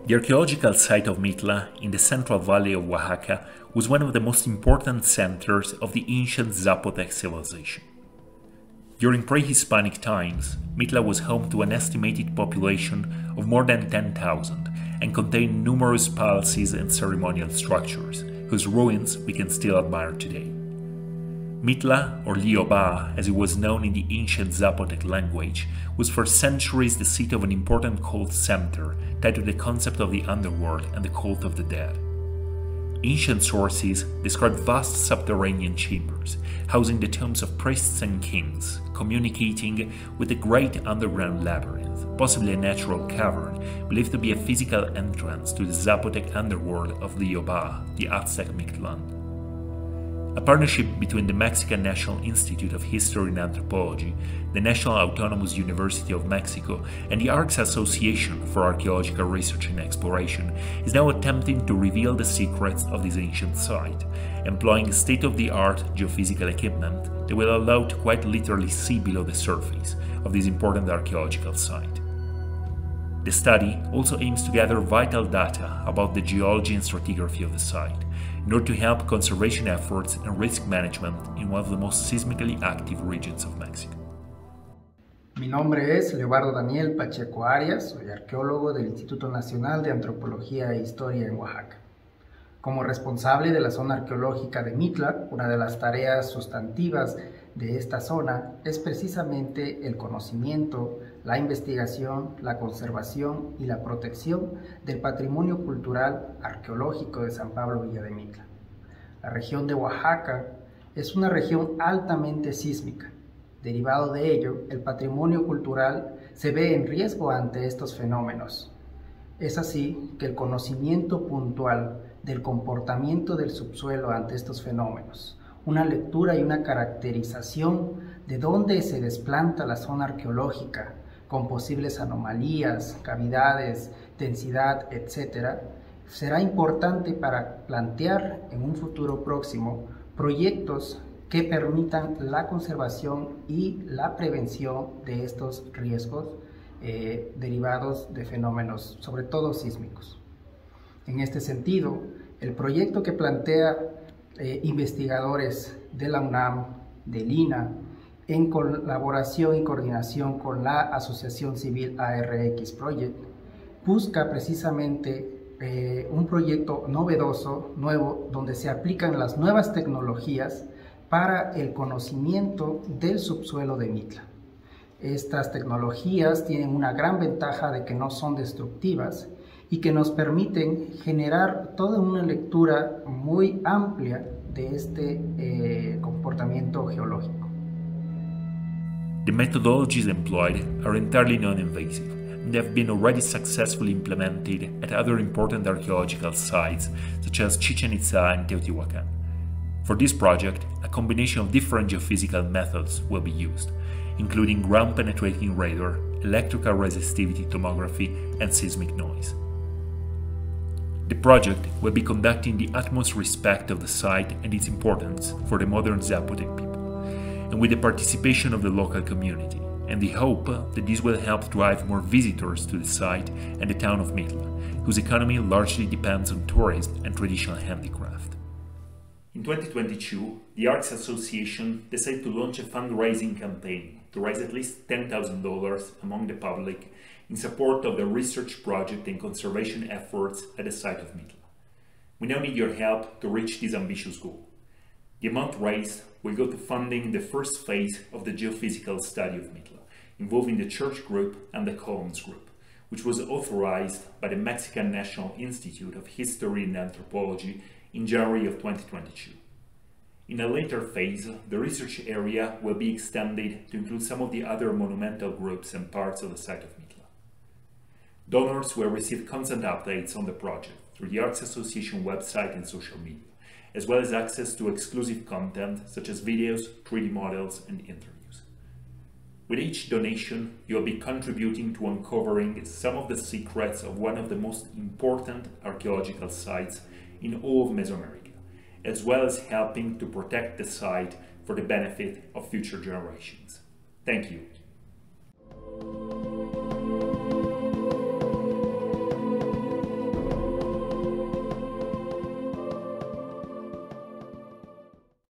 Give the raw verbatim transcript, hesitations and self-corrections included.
The archaeological site of Mitla in the central valley of Oaxaca was one of the most important centers of the ancient Zapotec civilization. During pre-Hispanic times, Mitla was home to an estimated population of more than ten thousand and contained numerous palaces and ceremonial structures, whose ruins we can still admire today. Mitla, or Lyobaa, as it was known in the ancient Zapotec language, was for centuries the seat of an important cult center tied to the concept of the underworld and the cult of the dead. Ancient sources describe vast subterranean chambers, housing the tombs of priests and kings, communicating with a great underground labyrinth, possibly a natural cavern, believed to be a physical entrance to the Zapotec underworld of Lyobaa, the Aztec Mictlán. A partnership between the Mexican National Institute of History and Anthropology, the National Autonomous University of Mexico, and the A R X Association for Archaeological Research and Exploration is now attempting to reveal the secrets of this ancient site, employing state-of-the-art geophysical equipment that will allow to quite literally see below the surface of this important archaeological site. The study also aims to gather vital data about the geology and stratigraphy of the site, in order to help conservation efforts and risk management in one of the most seismically active regions of Mexico. Mi nombre es Leobardo Daniel Pacheco Arias, soy arqueólogo del Instituto Nacional de Antropología e Historia en Oaxaca. Como responsable de la zona arqueológica de Mitla, una de las tareas sustantivas de esta zona es precisamente el conocimiento, la investigación, la conservación y la protección del patrimonio cultural arqueológico de San Pablo Villa de Mitla. La región de Oaxaca es una región altamente sísmica. Derivado de ello, el patrimonio cultural se ve en riesgo ante estos fenómenos. Es así que el conocimiento puntual del comportamiento del subsuelo ante estos fenómenos, una lectura y una caracterización de dónde se desplanta la zona arqueológica con posibles anomalías, cavidades, densidad, etcétera, será importante para plantear en un futuro próximo proyectos que permitan la conservación y la prevención de estos riesgos eh, derivados de fenómenos, sobre todo sísmicos. En este sentido, el proyecto que plantea eh, investigadores de la UNAM, del I N A H, en colaboración y coordinación con la Asociación Civil A R X Project, busca precisamente eh, un proyecto novedoso, nuevo, donde se aplican las nuevas tecnologías para el conocimiento del subsuelo de Mitla. Estas tecnologías tienen una gran ventaja de que no son destructivas y que nos permiten generar toda una lectura muy amplia de este eh, comportamiento geológico. The methodologies employed are entirely non-invasive, and they have been already successfully implemented at other important archaeological sites such as Chichen Itza and Teotihuacan. For this project, a combination of different geophysical methods will be used, including ground-penetrating radar, electrical resistivity tomography, and seismic noise. The project will be conducted in the utmost respect of the site and its importance for the modern Zapotec people, and with the participation of the local community, and the hope that this will help drive more visitors to the site and the town of Mitla, whose economy largely depends on tourism and traditional handicraft. In twenty twenty-two, the A R X Association decided to launch a fundraising campaign to raise at least ten thousand dollars among the public in support of the research project and conservation efforts at the site of Mitla. We now need your help to reach this ambitious goal. The amount raised will go to funding the first phase of the geophysical study of Mitla, involving the Church Group and the Columns Group, which was authorized by the Mexican National Institute of History and Anthropology in January of twenty twenty-two. In a later phase, the research area will be extended to include some of the other monumental groups and parts of the site of Mitla. Donors will receive constant updates on the project through the A R X Association website and social media, as well as access to exclusive content such as videos, three D models, and interviews. With each donation, you'll be contributing to uncovering some of the secrets of one of the most important archaeological sites in all of Mesoamerica, as well as helping to protect the site for the benefit of future generations. Thank you.